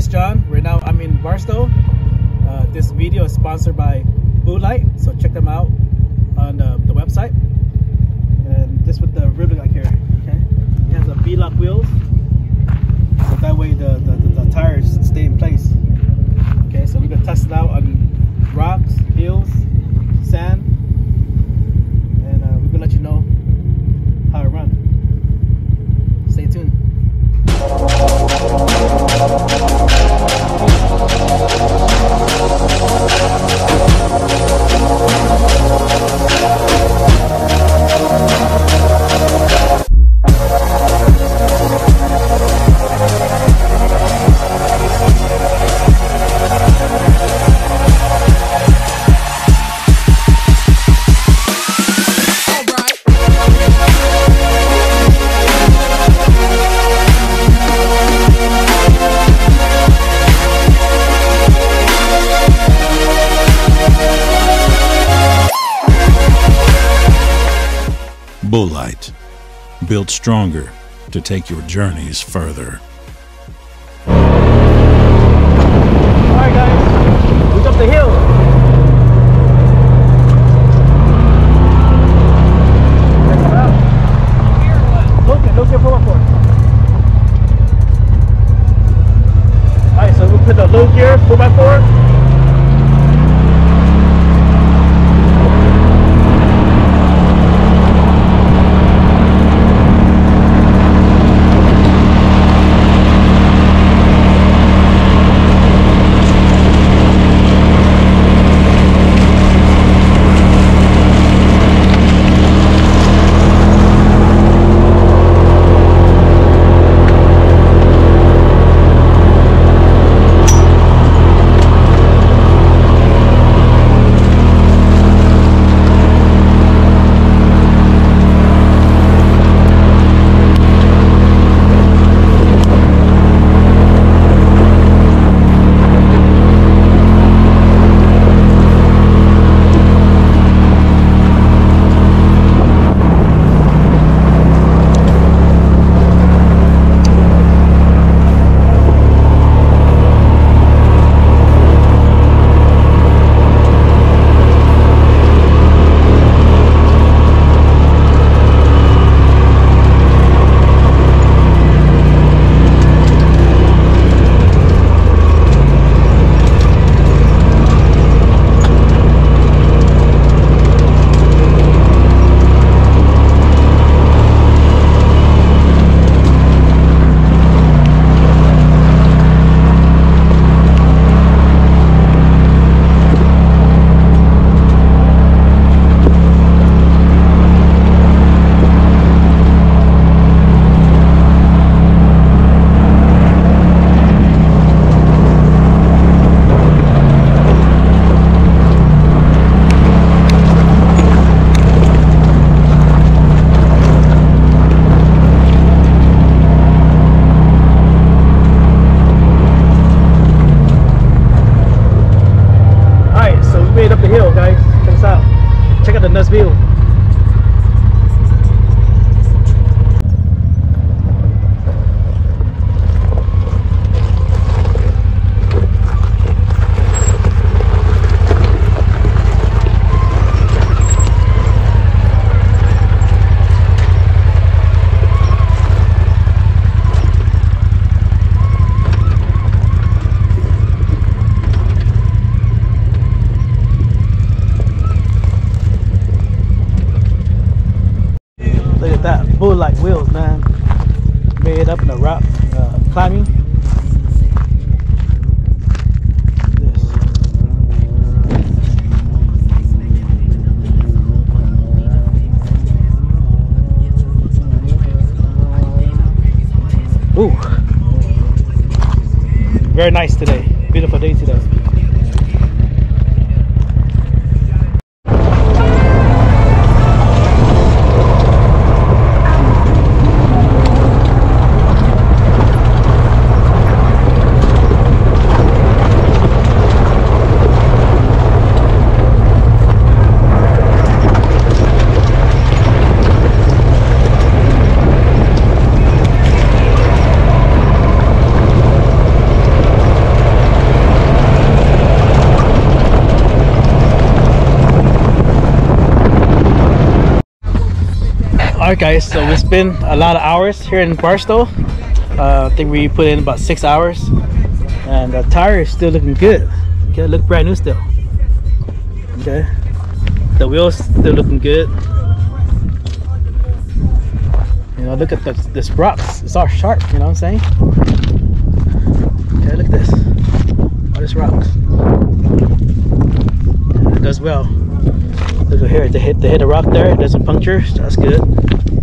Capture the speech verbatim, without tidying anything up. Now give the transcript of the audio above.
it's John. Right now I'm in Barstow. Uh, this video is sponsored by Bull Light, so check them out on uh, the website. And this with the rim like here, okay? It has a V-lock wheels, so that way the, the, the, the tires stay in place. Okay, so we're gonna test it out on rocks, hills, sand, and uh, we're gonna let you know how to run. Stay tuned. Bull Light, built stronger to take your journeys further. Alright guys, we up the hill. Check it out. Here or what? Look at, look at four by four. Alright, so we'll put the low gear four by four. Nice view. That Bull Light wheels, man, made up in the rock uh, climbing. This. Ooh, very nice today. Beautiful day today. Alright guys, so we spent a lot of hours here in Barstow. uh, I think we put in about six hours, and the tire is still looking good. Okay, look brand new still. Okay, the wheels still looking good. You know, look at the, this rocks, it's all sharp, you know what I'm saying? Okay, look at this, all this rocks. Yeah, it does well. Look at here, they hit, they hit a rock there, it doesn't puncture, so that's good.